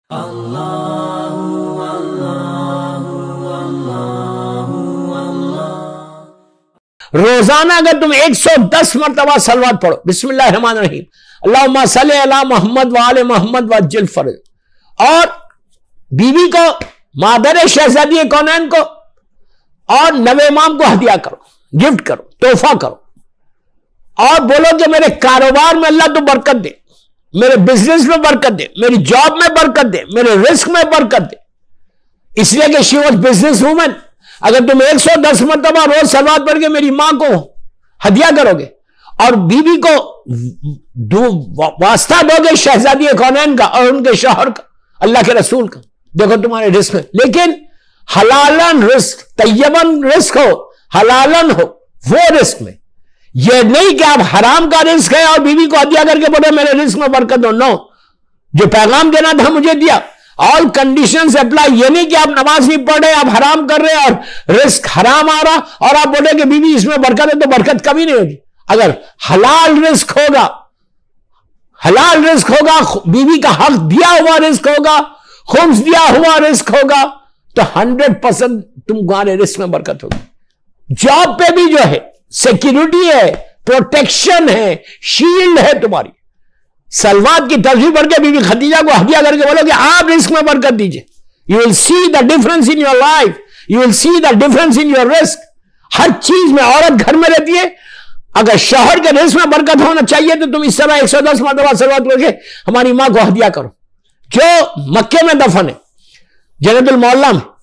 रोजाना अगर तुम 110 मरतबा सलवात पढ़ो, बिस्मिल्लाहिर्रहमानिर्रहीम, अल्लाहुम्मा सल्ली अला मोहम्मद व आले मोहम्मद वज्जिल फर्ज, और बीवी को, मादर शहजादी कौनैन को और नवे इमाम को हदिया करो, गिफ्ट करो, तोहफा करो, और बोलो कि मेरे कारोबार में अल्लाह तो बरकत दे, मेरे बिजनेस में बरकत दे, मेरी जॉब में बरकत दे, मेरे रिस्क में बरकत दे, इसलिए कि शी वॉज बिजनेस वूमेन। अगर तुम 110 मरतबा रोज सलवात पढ़ के मेरी मां को हदिया करोगे और बीवी को वास्ता दोगे शहजादी कौनैन का और उनके शौहर का, अल्लाह के रसूल का, देखो तुम्हारे रिस्क में, लेकिन हलालन रिस्क, तय्यबन रिस्क हो, हलालन हो, वो रिस्क में, यह नहीं कि आप हराम का रिस्क है और बीवी को हदिया करके बोलो मेरे रिस्क में बरकत हो। नो, जो पैगाम देना था मुझे दिया, ऑल कंडीशंस अप्लाई। ये नहीं कि आप नमाज नहीं पढ़ रहे, आप हराम कर रहे और रिस्क हराम आ रहा और आप बोले कि बीवी इसमें बरकत है, तो बरकत कभी नहीं होगी। अगर हलाल रिस्क होगा, हलाल रिस्क होगा, बीवी का हक दिया हुआ रिस्क होगा, खुम्स दिया हुआ रिस्क होगा, तो 100% तुम्हारे रिस्क में बरकत होगी। जॉब पे भी जो है सिक्योरिटी है, प्रोटेक्शन है, शील्ड है तुम्हारी। सलवात की तस्वीर पढ़ के बीवी खदीजा को हदिया करके बोलो कि आप रिस्क में बरकत दीजिए। You will see the difference in your life, you will see the difference in your risk. हर चीज में औरत घर में रहती है, अगर शौहर के रिस्क में बरकत होना चाहिए तो तुम इस तरह 110 मरतबा सलवात पढ़ के हमारी मां को हदिया करो। जो मक्के में दफन है, जन्नतुल मोहल्ला में,